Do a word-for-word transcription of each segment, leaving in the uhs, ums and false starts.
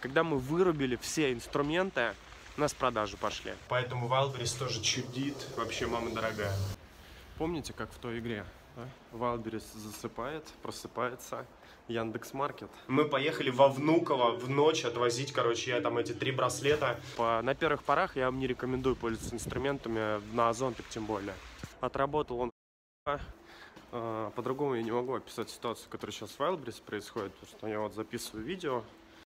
Когда мы вырубили все инструменты, у нас продажи пошли. Поэтому Wildberries тоже чудит, вообще мама дорогая. Помните, как в той игре? Да? Wildberries засыпает, просыпается, Яндекс.Маркет. Мы поехали во Внуково в ночь отвозить, короче, я там эти три браслета. По, на первых порах я вам не рекомендую пользоваться инструментами, на Озон так тем более. Отработал он, а, по-другому я не могу описать ситуацию, которая сейчас в Wildberries происходит, потому что я вот записываю видео.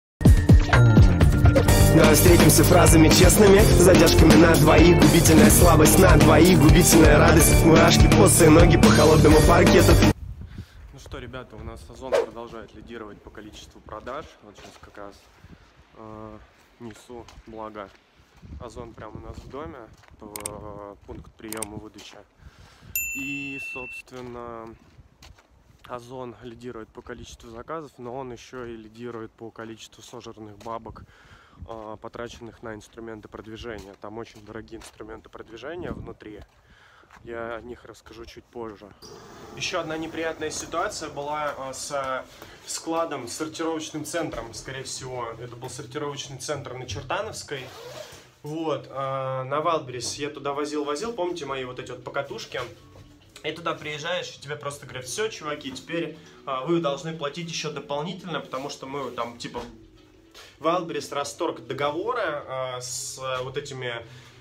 Давай встретимся фразами честными, задержками на двоих, губительная слабость на двоих, губительная радость, мурашки, босые ноги по холодному паркету. Ну что, ребята, у нас Озон продолжает лидировать по количеству продаж. Вот сейчас как раз э, несу, благо Озон прямо у нас в доме, в пункт приема выдачи. И, собственно, Озон лидирует по количеству заказов, но он еще и лидирует по количеству сожранных бабок, э, потраченных на инструменты продвижения. Там очень дорогие инструменты продвижения внутри. Я о них расскажу чуть позже. Еще одна неприятная ситуация была э, с складом, с сортировочным центром, скорее всего. Это был сортировочный центр на Чертановской. Вот, э, на Wildberries я туда возил-возил, помните мои вот эти вот покатушки? И туда приезжаешь, и тебе просто говорят: все, чуваки, теперь а, вы должны платить еще дополнительно, потому что мы там, типа, Wildberries расторг договора а, с а, вот этими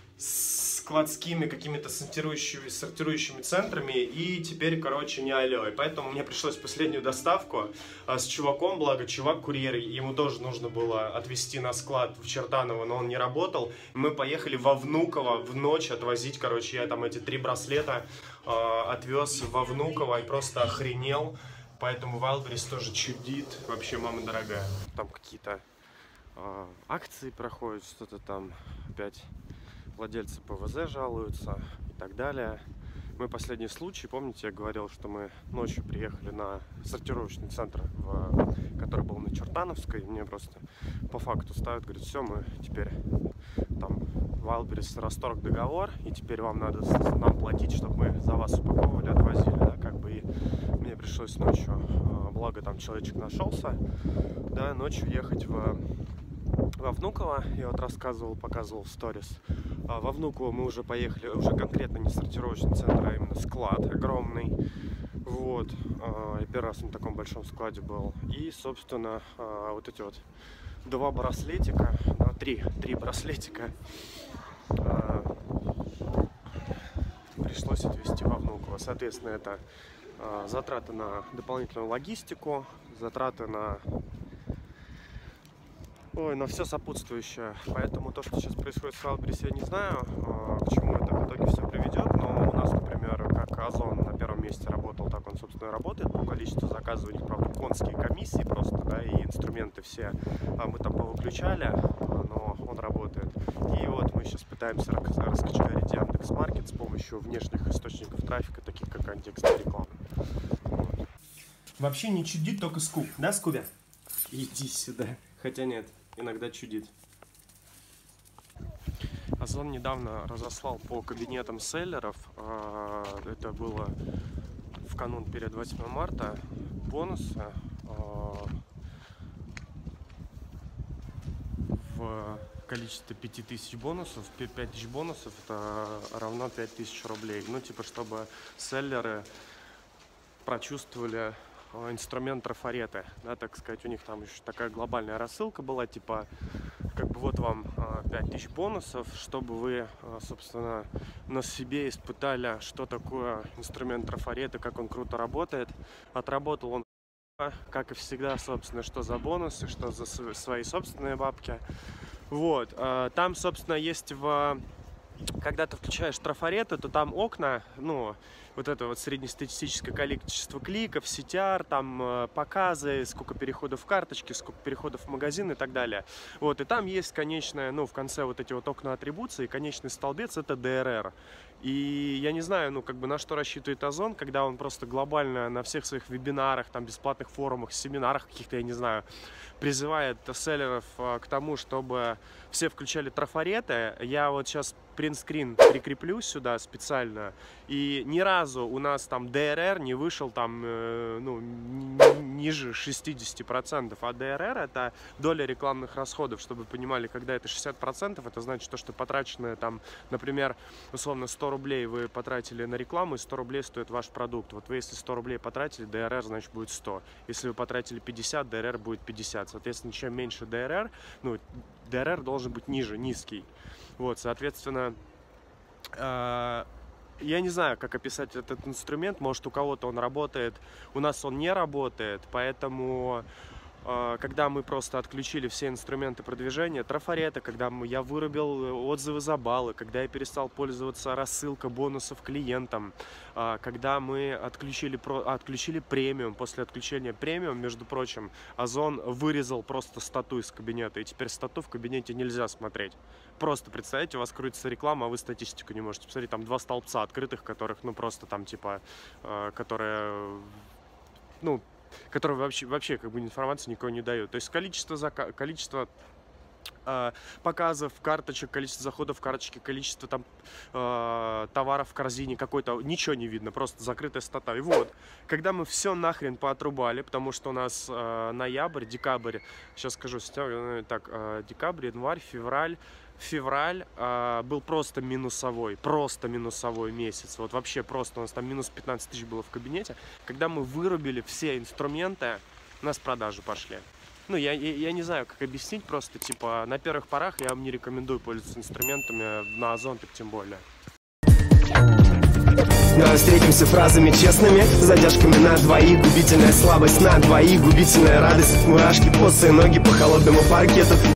складскими какими-то сортирующими, сортирующими центрами, и теперь, короче, не алло. И поэтому мне пришлось последнюю доставку а, с чуваком, благо чувак курьер, ему тоже нужно было отвезти на склад в Чертаново, но он не работал. Мы поехали во Внуково в ночь отвозить, короче, я там эти три браслета а, отвез во Внуково и просто охренел. Поэтому Wildberries тоже чудит, вообще мама дорогая. Там какие-то а, акции проходят, что-то там опять владельцы ПВЗ жалуются и так далее. Мы последний случай, помните, я говорил, что мы ночью приехали на сортировочный центр, в, который был на Чертановской. Мне просто по факту ставят, говорят: все, мы теперь там Wildberries расторг договор, и теперь вам надо нам платить, чтобы мы за вас упаковывали, отвозили, да, как бы. И мне пришлось ночью, благо там человечек нашелся, да, ночью ехать в во Внуково. Я вот рассказывал, показывал в сторис. А во Внуково мы уже поехали, уже конкретно не сортировочный центр, а именно склад огромный. Вот. Я первый раз на таком большом складе был. И, собственно, вот эти вот два браслетика, да, три, три браслетика пришлось отвезти во Внуково. Соответственно, это затраты на дополнительную логистику, затраты на Ой, на все сопутствующее. Поэтому то, что сейчас происходит с Wildberries, я не знаю, к чему это в итоге все приведет. Но у нас, например, как Озон на первом месте работал, так он, собственно, и работает по количеству заказов. У них, правда, конские комиссии просто, да, и инструменты все мы там повыключали, но он работает. И вот мы сейчас пытаемся раскочегарить Яндекс.Маркет с помощью внешних источников трафика, таких как контекстная реклама. Вот. Вообще не чудит, только Скуб. Да, Скубя? Иди сюда. Хотя нет, иногда чудит. Озон недавно разослал по кабинетам селлеров, это было в канун перед восьмым марта, бонусы в количестве пяти тысяч бонусов. пять тысяч бонусов это равно пять тысяч рублей. Ну, типа, чтобы селлеры прочувствовали инструмент трафареты, да, так сказать. У них там еще такая глобальная рассылка была, типа, как бы вот вам пять тысяч бонусов, чтобы вы, собственно, на себе испытали, что такое инструмент трафареты, как он круто работает. Отработал он, как и всегда, собственно, что за бонусы, что за свои собственные бабки. Вот, там, собственно, есть в... Когда ты включаешь трафареты, то там окна, ну, вот это вот среднестатистическое количество кликов, си ти ар, там э, показы, сколько переходов в карточки, сколько переходов в магазин и так далее. Вот, и там есть конечное, ну, в конце вот эти вот окна атрибуции, конечный столбец — это ди эр эр. И я не знаю, ну, как бы на что рассчитывает Озон, когда он просто глобально на всех своих вебинарах, там, бесплатных форумах, семинарах каких-то, я не знаю, призывает селлеров э, к тому, чтобы все включали трафареты. Я вот сейчас принтскрин прикреплю сюда специально, и ни разу разу у нас там ДРР не вышел там, э, ну, ниже шестидесяти процентов, а ДРР это доля рекламных расходов, чтобы вы понимали, когда это шестьдесят процентов, это значит то, что потраченное там, например, условно сто рублей вы потратили на рекламу, и сто рублей стоит ваш продукт. Вот вы если сто рублей потратили, ДРР значит будет сто. Если вы потратили пятьдесят, ДРР будет пятьдесят. Соответственно, чем меньше ДРР, ну, ДРР должен быть ниже, низкий. Вот, соответственно, э я не знаю, как описать этот инструмент, может у кого-то он работает, у нас он не работает, поэтому э, когда мы просто отключили все инструменты продвижения, трафарета, когда мы, я вырубил отзывы за баллы, когда я перестал пользоваться рассылкой бонусов клиентам, э, когда мы отключили, про, отключили премиум, после отключения премиум, между прочим, Озон вырезал просто стату из кабинета, и теперь стату в кабинете нельзя смотреть. Просто представьте, у вас крутится реклама, а вы статистику не можете посмотреть. Там два столбца открытых, которых, ну, просто там, типа, э, которые, ну, которые вообще, вообще, как бы, информацию никого не дают. То есть количество, зака количество э, показов, карточек, количество заходов в карточки, количество там э, товаров в корзине какой-то, ничего не видно, просто закрытая стата. И вот, когда мы все нахрен поотрубали, потому что у нас э, ноябрь, декабрь, сейчас скажу, так, э, декабрь, январь, февраль, Февраль э, был просто минусовой, просто минусовой месяц. Вот вообще просто у нас там минус пятнадцать тысяч было в кабинете. Когда мы вырубили все инструменты, у нас продажи пошли. Ну, я, я, я не знаю, как объяснить, просто типа на первых порах я вам не рекомендую пользоваться инструментами, на Озон так тем более. Давай встретимся фразами честными, задержками на двоих, губительная слабость на двоих, губительная радость, мурашки, босые ноги по холодному паркету.